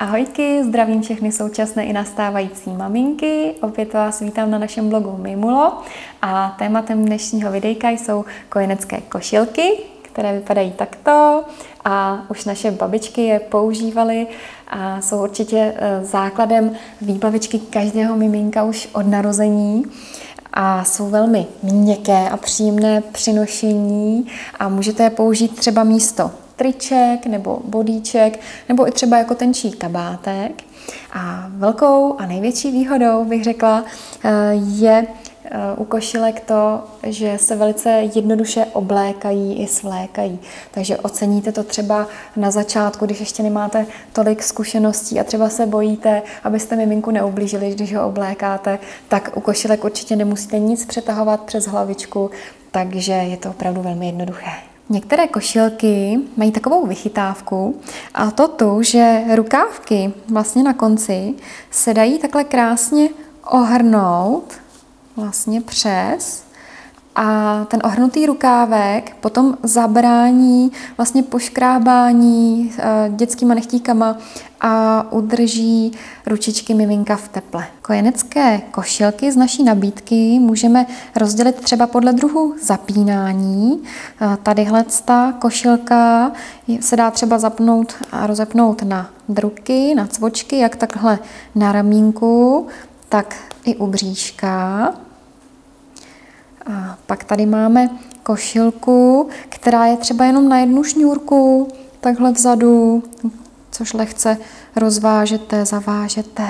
Ahojky, zdravím všechny současné i nastávající maminky. Opět vás vítám na našem blogu Mimulo a tématem dnešního videjka jsou kojenecké košilky, které vypadají takto a už naše babičky je používaly a jsou určitě základem výbavičky každého miminka už od narození. A jsou velmi měkké a příjemné při nošení a můžete je použít třeba místo triček nebo bodíček nebo i třeba jako tenčí kabátek. A velkou a největší výhodou, bych řekla, je u košilek to, že se velice jednoduše oblékají i svlékají. Takže oceníte to třeba na začátku, když ještě nemáte tolik zkušeností a třeba se bojíte, abyste miminku neublížili, když ho oblékáte, tak u košilek určitě nemusíte nic přetahovat přes hlavičku, takže je to opravdu velmi jednoduché. Některé košilky mají takovou vychytávku a to tu, že rukávky vlastně na konci se dají takhle krásně ohrnout vlastně přes a ten ohrnutý rukávek potom zabrání vlastně poškrábání dětskýma nechtíkama a udrží ručičky miminka v teple. Kojenecké košilky z naší nabídky můžeme rozdělit třeba podle druhu zapínání. Tadyhle ta košilka se dá třeba zapnout a rozepnout na druky, na cvočky, jak takhle na ramínku, tak i u bříška. A pak tady máme košilku, která je třeba jenom na jednu šňůrku, takhle vzadu, což lehce rozvážete, zavážete.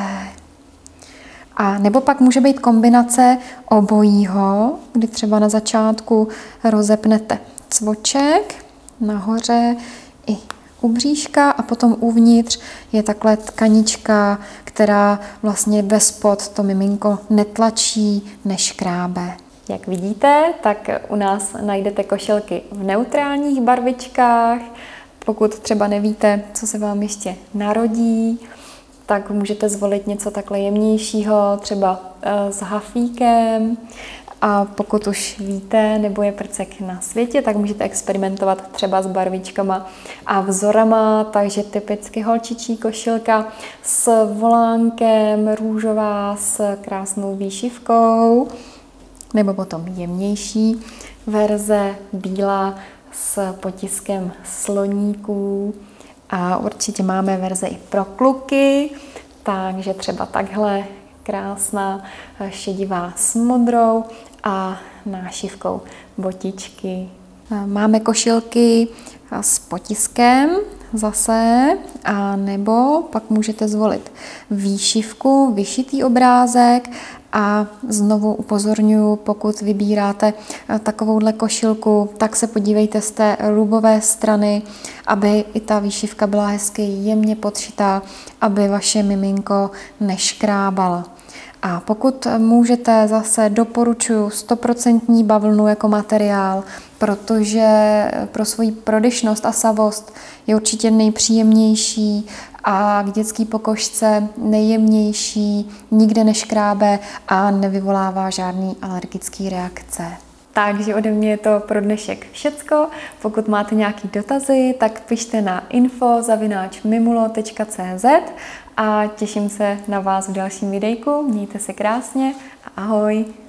A nebo pak může být kombinace obojího, kdy třeba na začátku rozepnete cvoček nahoře i u bříška a potom uvnitř je takhle tkanička, která vlastně bezpod to miminko netlačí, neškrábe. Jak vidíte, tak u nás najdete košilky v neutrálních barvičkách. Pokud třeba nevíte, co se vám ještě narodí, tak můžete zvolit něco takhle jemnějšího, třeba s hafíkem. A pokud už víte, nebo je prcek na světě, tak můžete experimentovat třeba s barvičkama a vzorama, takže typicky holčičí košilka s volánkem, růžová s krásnou výšivkou, nebo potom jemnější verze, bílá s potiskem sloníků a určitě máme verze i pro kluky, takže třeba takhle krásná šedivá s modrou a nášivkou botičky. Máme košilky s potiskem zase, a nebo pak můžete zvolit výšivku, vyšitý obrázek a znovu upozorňuji, pokud vybíráte takovouhle košilku, tak se podívejte z té rubové strany, aby i ta výšivka byla hezky jemně podšitá, aby vaše miminko neškrábala. A pokud můžete, zase doporučuji 100% bavlnu jako materiál, protože pro svoji prodyšnost a savost je určitě nejpříjemnější a k dětské pokožce nejjemnější, nikde neškrábe a nevyvolává žádný alergický reakce. Takže ode mě je to pro dnešek všecko. Pokud máte nějaké dotazy, tak pište na info@mimulo.cz a těším se na vás v dalším videjku. Mějte se krásně a ahoj!